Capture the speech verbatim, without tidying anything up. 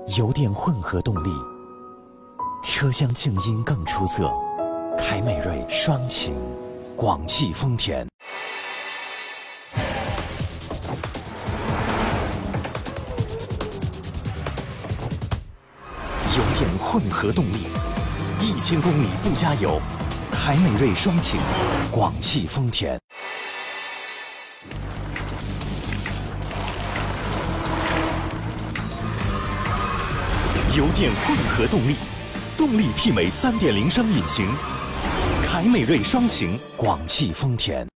油电混合动力，车厢静音更出色。凯美瑞双擎，广汽丰田。油电混合动力，一千公里不加油。凯美瑞双擎，广汽丰田。油电混合动力，动力媲美 三点零 升引擎。凯美瑞双擎，广汽丰田。